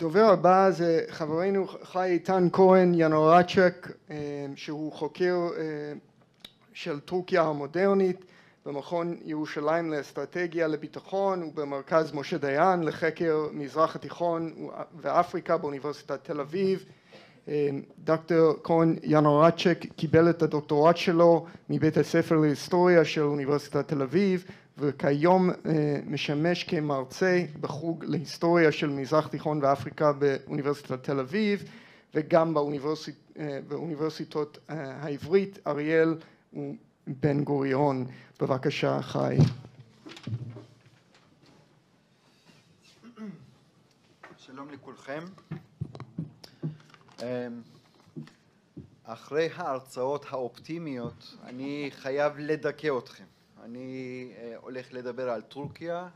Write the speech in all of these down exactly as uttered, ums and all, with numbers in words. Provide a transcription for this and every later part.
הדובר הבא זה חברנו חי איתן כהן ינורצ'ק, שהוא חוקר של טורקיה המודרנית במכון ירושלים לאסטרטגיה לביטחון ובמרכז משה דיין לחקר מזרח התיכון ואפריקה באוניברסיטת תל אביב. דוקטור כהן ינורצ'ק קיבל את הדוקטורט שלו מבית הספר להיסטוריה של אוניברסיטת תל אביב, וכיום משמש כמרצה בחוג להיסטוריה של מזרח תיכון ואפריקה באוניברסיטת תל אביב, וגם באוניברסיט, באוניברסיטות העברית, אריאל ובן גוריון. בבקשה, חי. שלום לכולכם. אחרי ההרצאות האופטימיות אני חייב לדכא אתכם. אני הולך לדבר על טורקיה.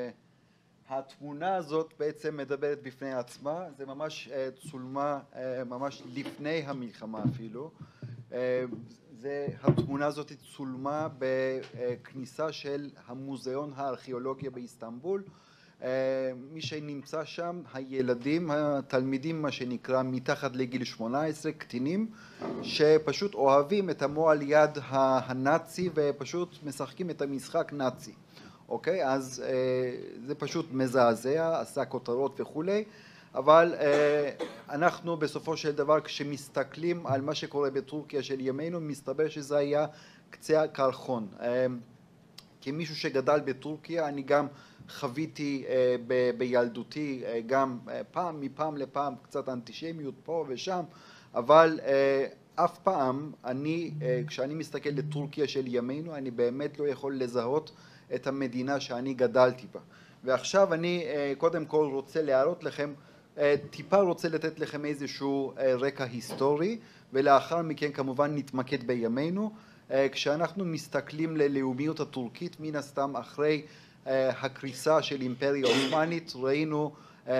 התמונה הזאת בעצם מדברת בפני עצמה, זה ממש צולמה ממש לפני המלחמה אפילו. זה, התמונה הזאת צולמה בכניסה של המוזיאון הארכיאולוגיה באיסטנבול. מי שנמצא שם, הילדים, התלמידים, מה שנקרא מתחת לגיל שמונה עשרה, קטינים, שפשוט אוהבים את המועל יד הנאצי ופשוט משחקים את המשחק נאצי. אוקיי? אז זה פשוט מזעזע, עשה כותרות וכולי, אבל אנחנו בסופו של דבר כשמסתכלים על מה שקורה בטורקיה של ימינו, מסתבר שזה היה קצה הקרחון. כמישהו שגדל בטורקיה, אני גם חוויתי ב- בילדותי גם פעם מפעם לפעם קצת אנטישמיות פה ושם, אבל אף פעם אני, כשאני מסתכל לטורקיה של ימינו, אני באמת לא יכול לזהות את המדינה שאני גדלתי בה. ועכשיו אני קודם כל רוצה להראות לכם, טיפה רוצה לתת לכם איזשהו רקע היסטורי, ולאחר מכן כמובן נתמקד בימינו. כשאנחנו מסתכלים ללאומיות הטורקית, מן הסתם אחרי הקריסה של אימפריה עות'מאנית, ראינו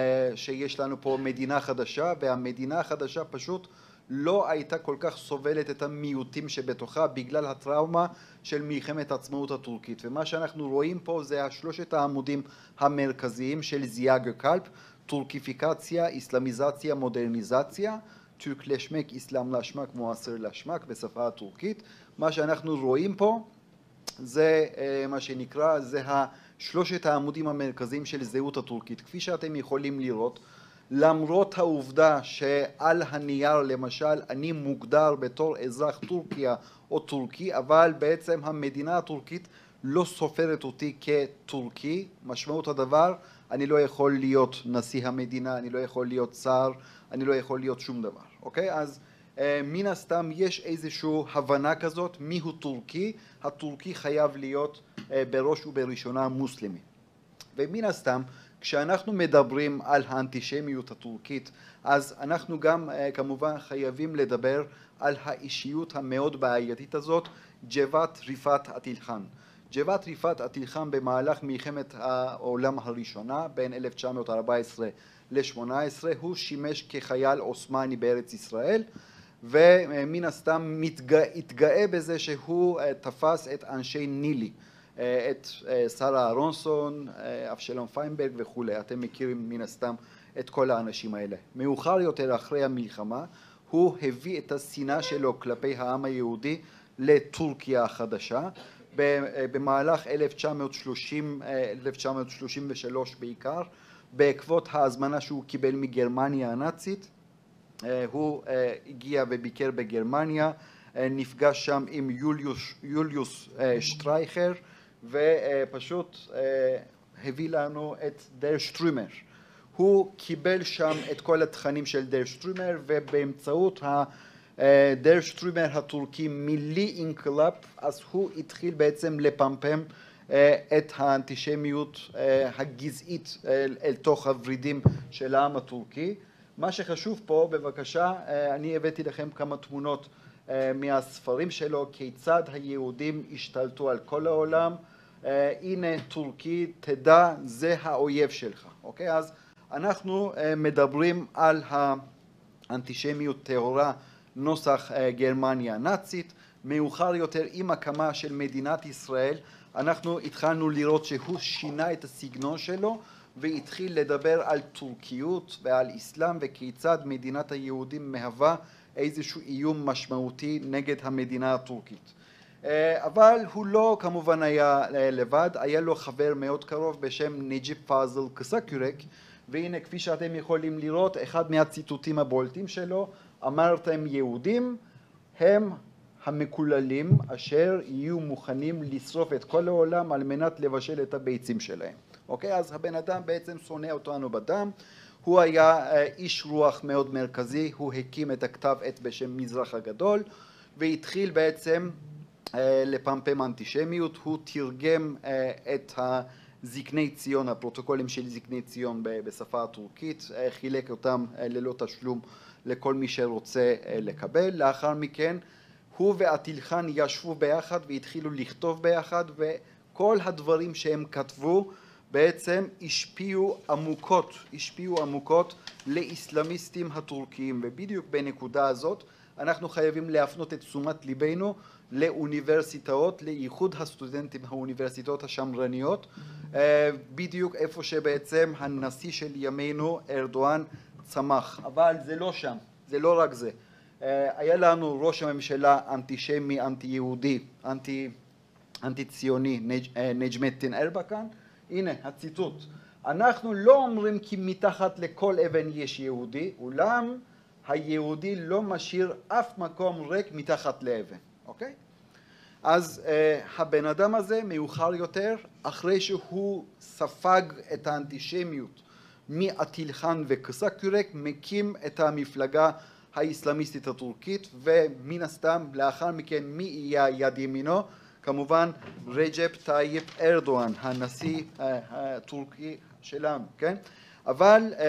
שיש לנו פה מדינה חדשה, והמדינה החדשה פשוט לא הייתה כל כך סובלת את המיעוטים שבתוכה בגלל הטראומה של מלחמת העצמאות הטורקית. ומה שאנחנו רואים פה זה השלושת העמודים המרכזיים של זייה גקלפ: טורקיפיקציה, איסלאמיזציה, מודרניזציה, טורקלשמק, איסלאמלשמק, מואסרלשמק בשפה הטורקית. מה שאנחנו רואים פה זה מה שנקרא, זה שלושת העמודים המרכזיים של זהות הטורקית. כפי שאתם יכולים לראות, למרות העובדה שעל הנייר למשל אני מוגדר בתור אזרח טורקיה או טורקי, אבל בעצם המדינה הטורקית לא סופרת אותי כטורקי. משמעות הדבר, אני לא יכול להיות נשיא המדינה, אני לא יכול להיות שר, אני לא יכול להיות שום דבר. אוקיי? אז מן הסתם יש איזושהי הבנה כזאת מיהו טורקי. הטורקי חייב להיות בראש ובראשונה מוסלמי. ומן הסתם כשאנחנו מדברים על האנטישמיות הטורקית, אז אנחנו גם כמובן חייבים לדבר על האישיות המאוד בעייתית הזאת, ג'וואט ריפאת אטילחן. ג'וואט ריפאת אטילחן במהלך מלחמת העולם הראשונה בין אלף תשע מאות וארבע עשרה ל-שמונה עשרה הוא שימש כחייל עות'מאני בארץ ישראל, ומן הסתם התגאה בזה שהוא תפס את אנשי נילי, את שרה אהרונסון, אבשלום פיינברג וכולי. אתם מכירים מן הסתם את כל האנשים האלה. מאוחר יותר אחרי המלחמה הוא הביא את השנאה שלו כלפי העם היהודי לטורקיה החדשה. במהלך אלף תשע מאות שלושים ושלוש בעיקר, בעקבות ההזמנה שהוא קיבל מגרמניה הנאצית, הוא הגיע וביקר בגרמניה, נפגש שם עם יוליוס, יוליוס שטרייכר, ופשוט הביא לנו את דר שטרומר. הוא קיבל שם את כל התכנים של דר שטרומר, ובאמצעות דר שטרומר הטורקי מילי אינקלאפ, אז הוא התחיל בעצם לפמפם את האנטישמיות הגזעית אל תוך הוורידים של העם הטורקי. מה שחשוב פה, בבקשה, אני הבאתי לכם כמה תמונות מהספרים שלו, כיצד היהודים השתלטו על כל העולם. הנה טורקי, תדע, זה האויב שלך. אוקיי? אז אנחנו מדברים על האנטישמיות טהורה נוסח גרמניה הנאצית. מאוחר יותר עם הקמה של מדינת ישראל אנחנו התחלנו לראות שהוא שינה את הסגנון שלו, והתחיל לדבר על טורקיות ועל אסלאם וכיצד מדינת היהודים מהווה איזשהו איום משמעותי נגד המדינה הטורקית. אבל הוא לא כמובן היה לבד, היה לו חבר מאוד קרוב בשם נג'יב פאזל קסאקורק, והנה כפי שאתם יכולים לראות אחד מהציטוטים הבולטים שלו, אמרתם יהודים הם המקוללים אשר יהיו מוכנים לשרוף את כל העולם על מנת לבשל את הביצים שלהם. אוקיי, אז הבן אדם בעצם שונא אותנו בדם, הוא היה איש רוח מאוד מרכזי, הוא הקים את הכתב עת בשם מזרח הגדול, והתחיל בעצם לפמפם אנטישמיות, הוא תרגם את הזקני ציון, הפרוטוקולים של זקני ציון בשפה הטורקית, חילק אותם ללא תשלום לכל מי שרוצה לקבל. לאחר מכן הוא ועטילחן ישבו ביחד והתחילו לכתוב ביחד, וכל הדברים שהם כתבו בעצם השפיעו עמוקות, השפיעו עמוקות לאסלאמיסטים הטורקיים, ובדיוק בנקודה הזאת אנחנו חייבים להפנות את תשומת ליבנו לאוניברסיטאות, לאיחוד הסטודנטים האוניברסיטאות השמרניות, בדיוק איפה שבעצם הנשיא של ימינו ארדואן צמח. אבל זה לא שם, זה לא רק זה. היה לנו ראש הממשלה אנטישמי, אנטי יהודי, אנטי, אנטי ציוני, נג'מטין ארבקן. הנה הציטוט: אנחנו לא אומרים כי מתחת לכל אבן יש יהודי, אולם היהודי לא משאיר אף מקום ריק מתחת לאבן. אוקיי? אז uh, הבן אדם הזה מאוחר יותר, אחרי שהוא ספג את האנטישמיות מעטילחן וקסאקורק, מקים את המפלגה האסלאמיסטית הטורקית, ומן הסתם לאחר מכן מי יהיה יד ימינו? כמובן רג'פ טייפ ארדואן, הנשיא uh, הטורקי שלנו, כן? אבל uh,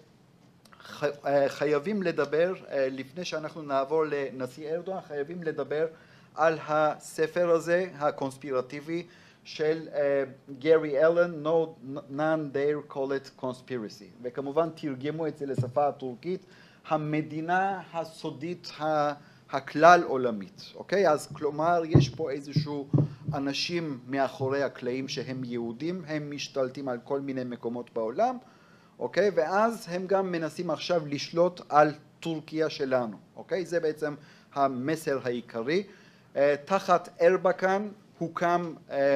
ח, uh, חייבים לדבר, uh, לפני שאנחנו נעבור לנשיא ארדואן, חייבים לדבר על הספר הזה הקונספירטיבי של גרי אלן, No None Dare Call It Conspiracy, וכמובן תרגמו את זה לשפה הטורקית, המדינה הסודית הכלל עולמית. אוקיי? אז כלומר יש פה איזשהו אנשים מאחורי הקלעים שהם יהודים, הם משתלטים על כל מיני מקומות בעולם, אוקיי? ואז הם גם מנסים עכשיו לשלוט על טורקיה שלנו. אוקיי? זה בעצם המסר העיקרי. תחת ארבקן הוקם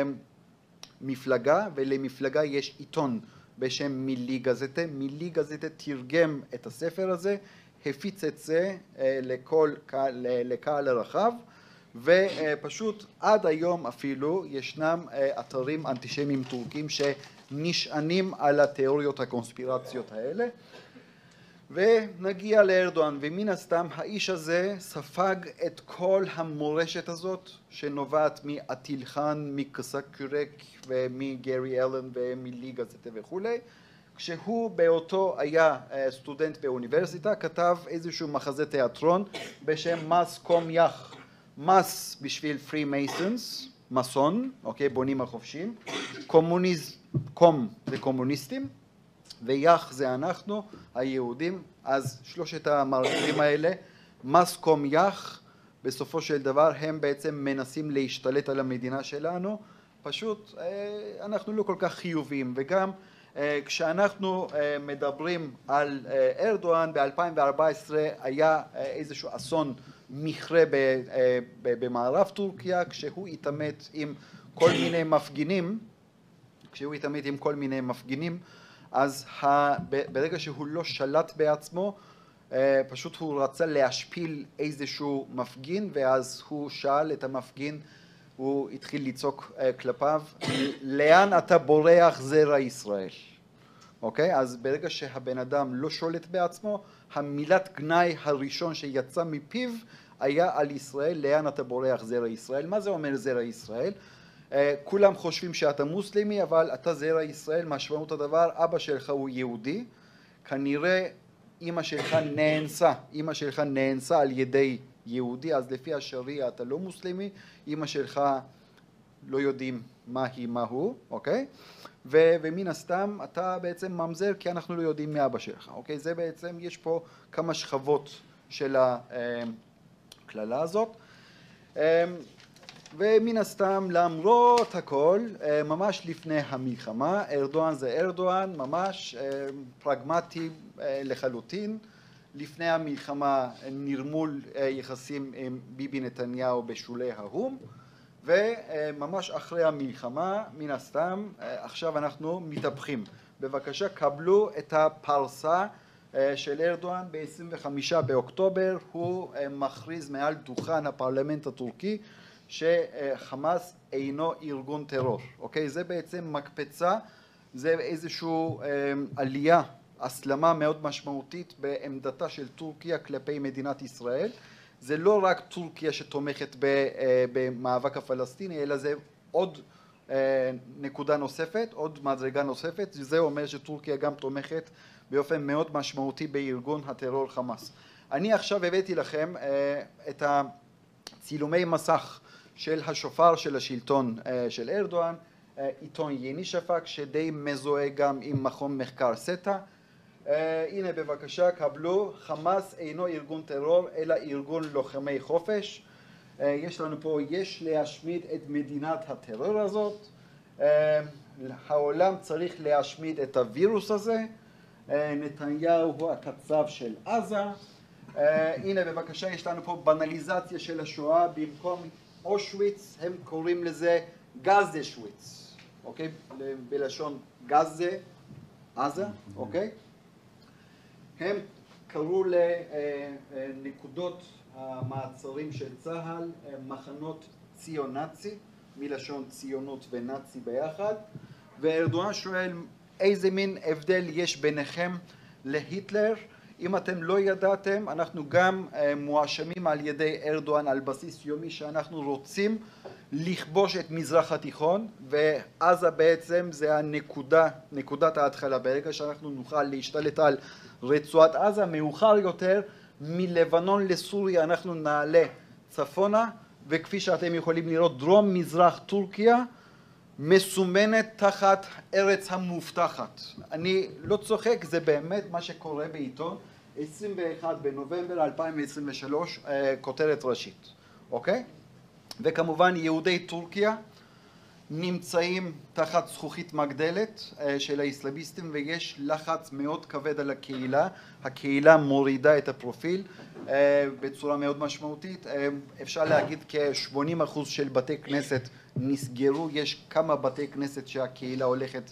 מפלגה, ולמפלגה יש עיתון בשם מילי גזטה. מילי גזטה תרגם את הספר הזה, הפיץ את זה לכל לקהל הרחב, ופשוט עד היום אפילו ישנם אתרים אנטישמיים טורקים שנשענים על התיאוריות הקונספירציות האלה. ונגיע לארדואן, ומן הסתם האיש הזה ספג את כל המורשת הזאת שנובעת מעטילחן, מקסאקורק ומגרי אלן ומילי גזטה וכולי. כשהוא באותו היה סטודנט באוניברסיטה, כתב איזשהו מחזה תיאטרון בשם מס קום יח. מס בשביל פרי מייסונס, מסון, אוקיי, בונים החופשים, קומוניזם, קום זה קומוניסטים, ויח זה אנחנו היהודים. אז שלושת המרכיבים האלה, מס קום יח, בסופו של דבר הם בעצם מנסים להשתלט על המדינה שלנו. פשוט אנחנו לא כל כך חיוביים, וגם כשאנחנו מדברים על ארדואן, ב-אלפיים וארבע עשרה היה איזשהו אסון מכרה במערב טורקיה, כשהוא התעמת עם כל מיני מפגינים, כשהוא התעמת עם כל מיני מפגינים, אז ברגע שהוא לא שלט בעצמו, פשוט הוא רצה להשפיל איזשהו מפגין, ואז הוא שאל את המפגין, הוא התחיל לצעוק כלפיו, לאן אתה בורח זרע ישראל? אוקיי? אז ברגע שהבן אדם לא שולט בעצמו, המילת גנאי הראשון שיצא מפיו היה על ישראל, לאן אתה בורח זרע ישראל? מה זה אומר זרע ישראל? כולם חושבים שאתה מוסלמי, אבל אתה זרע ישראל, משמעות הדבר, אבא שלך הוא יהודי, כנראה אמא שלך נאנסה, אמא שלך נאנסה על ידי יהודי, אז לפי השריעה אתה לא מוסלמי, אמא שלך לא יודעים מה היא, מה הוא, אוקיי? ו- ומן הסתם אתה בעצם ממזר, כי אנחנו לא יודעים מי אבא שלך, אוקיי? זה בעצם, יש פה כמה שכבות של הכללה הזאת. ומן הסתם למרות הכל, ממש לפני המלחמה, ארדואן זה ארדואן, ממש פרגמטי לחלוטין. לפני המלחמה נרמול יחסים עם ביבי נתניהו בשולי האו"ם, וממש אחרי המלחמה, מן הסתם, עכשיו אנחנו מתהפכים. בבקשה, קבלו את הפרסה של ארדואן ב-עשרים וחמישה באוקטובר, הוא מכריז מעל דוכן הפרלמנט הטורקי שחמאס אינו ארגון טרור. אוקיי? זה בעצם מקפצה, זה איזושהי עלייה, הסלמה מאוד משמעותית בעמדתה של טורקיה כלפי מדינת ישראל. זה לא רק טורקיה שתומכת במאבק הפלסטיני, אלא זה עוד נקודה נוספת, עוד מדרגה נוספת. זה אומר שטורקיה גם תומכת באופן מאוד משמעותי בארגון הטרור חמאס. אני עכשיו הבאתי לכם את הצילומי מסך של השופר של השלטון של ארדואן, עיתון יני שפק, שדי מזוהה גם עם מכון מחקר סטה. הנה בבקשה, קבלו, חמאס אינו ארגון טרור אלא ארגון לוחמי חופש. יש לנו פה, יש להשמיד את מדינת הטרור הזאת, העולם צריך להשמיד את הווירוס הזה, נתניהו הוא הקצב של עזה. הנה בבקשה, יש לנו פה בנליזציה של השואה, במקום אושוויץ הם קוראים לזה גזשוויץ, אוקיי? בלשון גזה, עזה, אוקיי? הם קראו לנקודות המעצרים של צה"ל מחנות ציונאצי, מלשון ציונות ונאצי ביחד, וארדואן שואל איזה מין הבדל יש ביניכם להיטלר. אם אתם לא ידעתם, אנחנו גם מואשמים על ידי ארדואן על בסיס יומי שאנחנו רוצים לכבוש את מזרח התיכון, ועזה בעצם זה הנקודה, נקודת ההתחלה. ברגע שאנחנו נוכל להשתלט על רצועת עזה, מאוחר יותר מלבנון לסוריה אנחנו נעלה צפונה, וכפי שאתם יכולים לראות דרום מזרח טורקיה מסומנת תחת ארץ המובטחת. אני לא צוחק, זה באמת מה שקורה בעיתון, עשרים ואחד בנובמבר אלפיים עשרים ושלוש, כותרת ראשית, אוקיי? וכמובן יהודי טורקיה נמצאים תחת זכוכית מגדלת של האסלאמיסטים, ויש לחץ מאוד כבד על הקהילה. הקהילה מורידה את הפרופיל בצורה מאוד משמעותית. אפשר להגיד כ-שמונים אחוז של בתי כנסת נסגרו. יש כמה בתי כנסת שהקהילה הולכת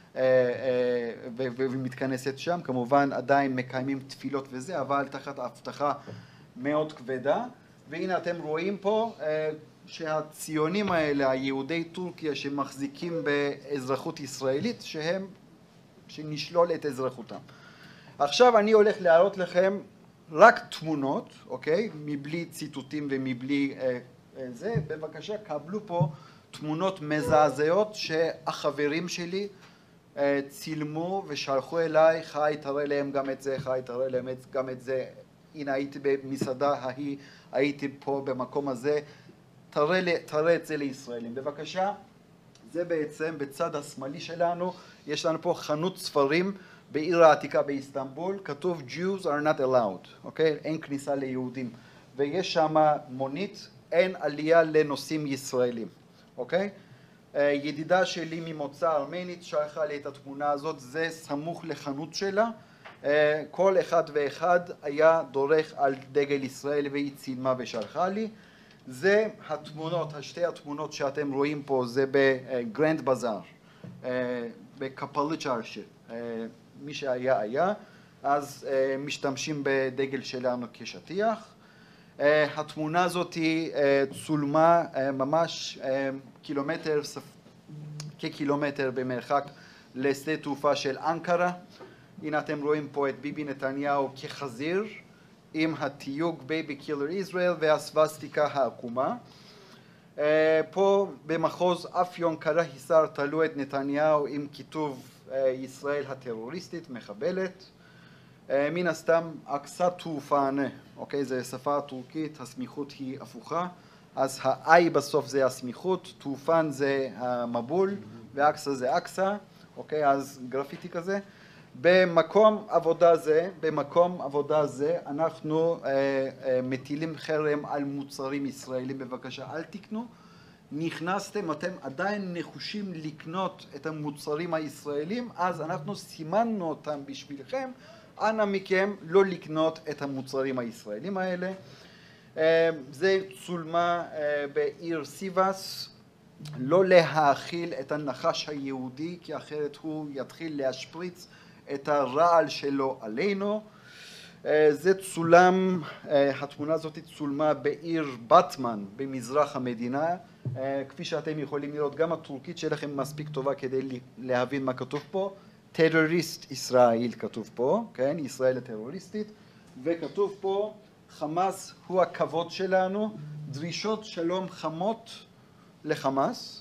ומתכנסת שם, כמובן עדיין מקיימים תפילות וזה, אבל תחת הבטחה מאוד כבדה. והנה אתם רואים פה שהציונים האלה, היהודי טורקיה שמחזיקים באזרחות ישראלית, שהם, שנשלול את אזרחותם. עכשיו אני הולך להראות לכם רק תמונות, אוקיי? מבלי ציטוטים ומבלי אה, זה. בבקשה, קבלו פה תמונות מזעזעות שהחברים שלי אה, צילמו ושלחו אליי. חי, תראה להם גם את זה, חי, תראה להם גם את זה. הנה הייתי במסעדה ההיא, הייתי פה במקום הזה. תראה, תראה את זה לישראלים. בבקשה, זה בעצם בצד השמאלי שלנו, יש לנו פה חנות ספרים בעיר העתיקה באיסטנבול, כתוב Jews are not allowed, אוקיי? אין כניסה ליהודים. ויש שם מונית, אין עלייה לנוסעים ישראלים, אוקיי? ידידה שלי ממוצא ארמנית שלחה לי את התמונה הזאת, זה סמוך לחנות שלה. כל אחד ואחד היה דורך על דגל ישראל והיא צילמה ושלחה לי. זה התמונות, השתי התמונות שאתם רואים פה, זה בגרנד בזאר, בקפליצ'רשי, מי שהיה היה, אז משתמשים בדגל שלנו כשטיח. התמונה הזאת היא צולמה ממש קילומטר, כקילומטר במרחק לשדה תעופה של אנקרה. הנה אתם רואים פה את ביבי נתניהו כחזיר, עם התיוג Baby Killer Israel והסווסטיקה העקומה. פה במחוז אפיון קרא היסר תלו את נתניהו עם כיתוב ישראל הטרוריסטית, מחבלת. מן הסתם אקסה תעופנה, אוקיי? זה שפה טורקית, הסמיכות היא הפוכה, אז ה-I בסוף זה הסמיכות, תעופן זה המבול ואקסה זה אקסה, אוקיי? אז גרפיטי כזה. במקום עבודה זה, במקום עבודה זה, אנחנו אה, אה, מטילים חרם על מוצרים ישראלים, בבקשה אל תקנו. נכנסתם, אתם עדיין נחושים לקנות את המוצרים הישראלים, אז אנחנו סימנו אותם בשבילכם, אנא מכם לא לקנות את המוצרים הישראלים האלה. זה צולמה בעיר סיבס, לא להאכיל את הנחש היהודי, כי אחרת הוא יתחיל להשפריץ את הרעל שלו עלינו. זה צולם, התמונה הזאת צולמה בעיר בטמן במזרח המדינה. כפי שאתם יכולים לראות, גם הטורקית שלכם מספיק טובה כדי להבין מה כתוב פה. טרוריסט ישראל כתוב פה, כן? ישראל הטרוריסטית, וכתוב פה חמאס הוא הכבוד שלנו, דרישות שלום חמות לחמאס.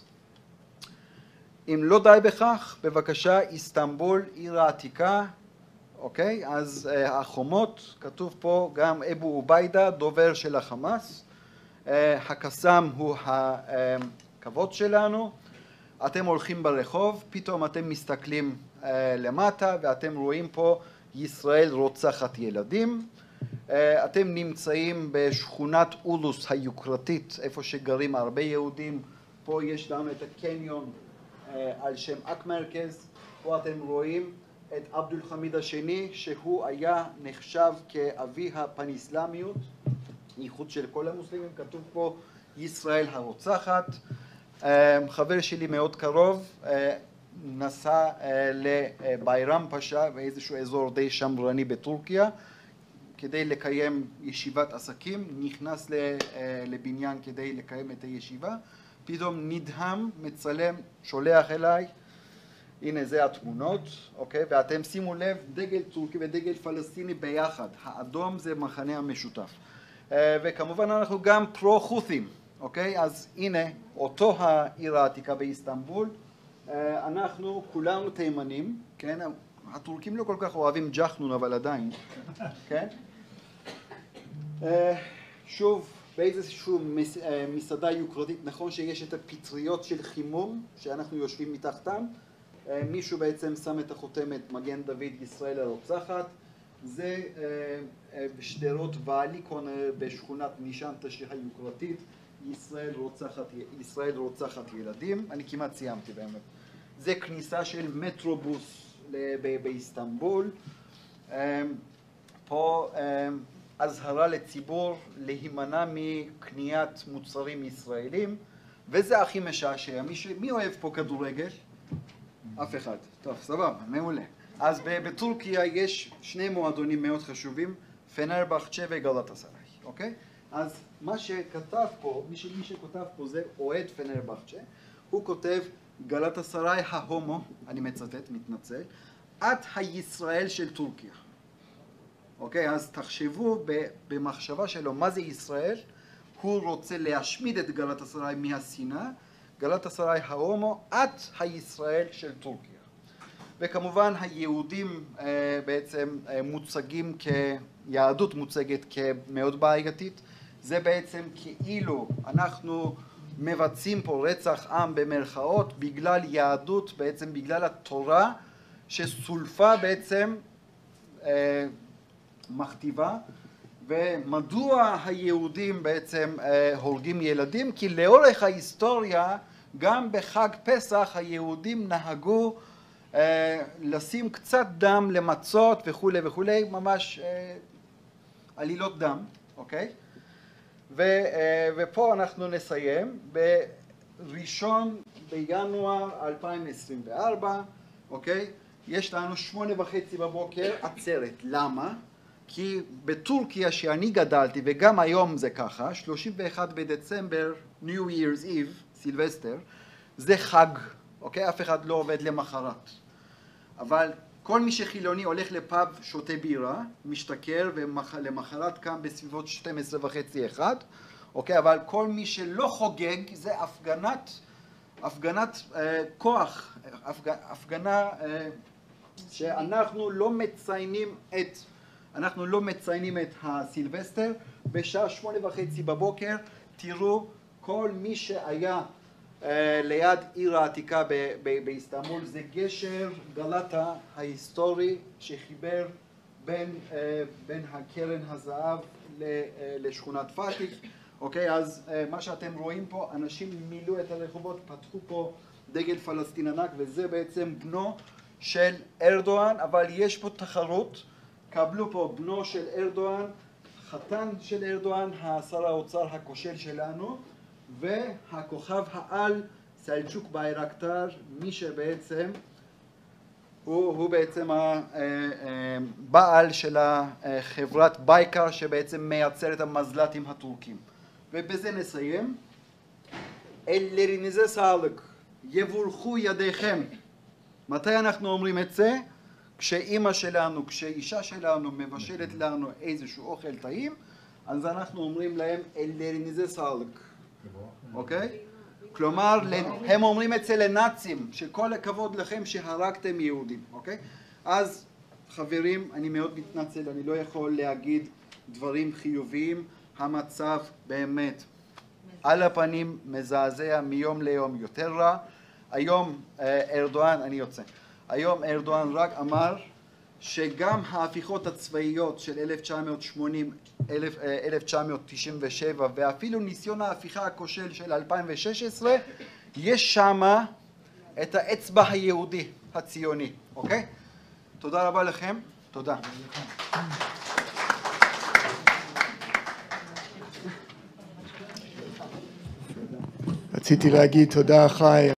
אם לא די בכך, בבקשה, איסטנבול, עיר העתיקה, אוקיי? אז uh, החומות, כתוב פה גם אבו עוביידה, דובר של החמאס. Uh, הקסאם הוא הכבוד שלנו. אתם הולכים ברחוב, פתאום אתם מסתכלים uh, למטה, ואתם רואים פה ישראל רוצחת ילדים. Uh, אתם נמצאים בשכונת אולוס היוקרתית, איפה שגרים הרבה יהודים. פה יש לנו את הקניון uh, על שם אק-מרכז. פה אתם רואים את עבדול חמיד השני, שהוא היה נחשב כאבי הפן-אסלאמיות, ייחוד של כל המוסלמים. כתוב פה ישראל הרוצחת. חבר שלי מאוד קרוב נסע לביירם פאשה, באיזשהו אזור די שמרני בטורקיה, כדי לקיים ישיבת עסקים. נכנס לבניין כדי לקיים את הישיבה, פתאום נדהם, מצלם, שולח אליי, הנה זה התמונות, אוקיי? ואתם שימו לב, דגל טורקי ודגל פלסטיני ביחד. האדום זה מחנה המשותף. וכמובן אנחנו גם פרו-חות'ים, אוקיי? אז הנה, אותו העיר העתיקה באיסטנבול. אנחנו כולנו תימנים, כן? הטורקים לא כל כך אוהבים ג'חנון, אבל עדיין, כן? שוב, באיזשהו מסעדה יוקרתית, נכון שיש את הפטריות של חימום, שאנחנו יושבים מתחתם. מישהו בעצם שם את החותמת מגן דוד ישראל הרוצחת. זה בשדרות ואליקון בשכונת נישנטה היוקרתית, ישראל רוצחת, ישראל רוצחת ילדים. אני כמעט סיימתי באמת. זה כניסה של מטרובוס באיסטנבול. פה אזהרה לציבור להימנע מקניית מוצרים ישראלים, וזה הכי משעשע. מי, ש... מי אוהב פה כדורגל? אף אחד. טוב, סבבה, מעולה. אז בטורקיה יש שני מועדונים מאוד חשובים, פנרבחצ'ה וגלאטסראי, אוקיי? אז מה שכתב פה, מי, ש... מי שכותב פה זה אוהד פנרבחצ'ה, הוא כותב גלאטסראי ההומו, אני מצטט, מתנצל, את הישראל של טורקיה. אוקיי, אז תחשבו במחשבה שלו מה זה ישראל. הוא רוצה להשמיד את גלאטסראי מהשנאה. גלאטסראי ההומו, את הישראל של טורקיה. וכמובן היהודים בעצם מוצגים כיהדות מוצגת כמאוד בעייתית. זה בעצם כאילו אנחנו מבצעים פה רצח עם במרכאות בגלל יהדות, בעצם בגלל התורה שסולפה בעצם מכתיבה. ומדוע היהודים בעצם הורגים ילדים? כי לאורך ההיסטוריה גם בחג פסח היהודים נהגו לשים קצת דם למצות וכולי וכולי, ממש עלילות דם, אוקיי? ופה אנחנו נסיים בראשון בינואר אלפיים עשרים וארבע, אוקיי? יש לנו שמונה וחצי בבוקר עצרת. למה? כי בטורקיה שאני גדלתי, וגם היום זה ככה, שלושים ואחד בדצמבר, New Year's Eve, סילבסטר, זה חג, אוקיי? אף אחד לא עובד למחרת. אבל כל מי שחילוני הולך לפאב, שותה בירה, משתכר, ולמחרת קם בסביבות שתים עשרה וחצי אחד, אוקיי? אבל כל מי שלא חוגג, זה הפגנת, הפגנת אה, כוח, הפג, הפגנה אה, שאנחנו לא מציינים את... אנחנו לא מציינים את הסילבסטר. בשעה שמונה וחצי בבוקר תראו כל מי שהיה אה, ליד עיר העתיקה באיסטנבול, זה גשר גלטה ההיסטורי שחיבר בין, אה, בין הקרן הזהב לשכונת פאטיק. אוקיי, אז מה שאתם רואים פה, אנשים מילאו את הרחובות, פתחו פה דגל פלסטין ענק, וזה בעצם בנו של ארדואן, אבל יש פה תחרות. קבלו פה בנו של ארדואן, חתן של ארדואן, שר האוצר הכושל שלנו, והכוכב העל סלג'וק ביירקטר, מי שבעצם הוא, הוא בעצם הבעל של חברת בייקר שבעצם מייצר את המזל"טים הטורקים. ובזה נסיים. אללרinize sağlık, יבורכו ידיכם. מתי אנחנו אומרים את זה? כשאימא שלנו, כשאישה שלנו מבשלת לנו איזשהו אוכל טעים, אז אנחנו אומרים להם אללרinize sağlık. אוקיי? כלומר, הם אומרים את זה לנאצים, שכל הכבוד לכם שהרגתם יהודים, אוקיי? אז חברים, אני מאוד מתנצל, אני לא יכול להגיד דברים חיוביים, המצב באמת על הפנים מזעזע מיום ליום יותר רע. היום ארדואן, אני יוצא, היום ארדואן רק אמר שגם ההפיכות הצבאיות של אלף תשע מאות שמונים, אלף תשע מאות תשעים ושבע ואפילו ניסיון ההפיכה הכושל של אלפיים ושש עשרה, יש שמה את האצבע היהודי הציוני, אוקיי? תודה רבה לכם, תודה. רציתי להגיד תודה חי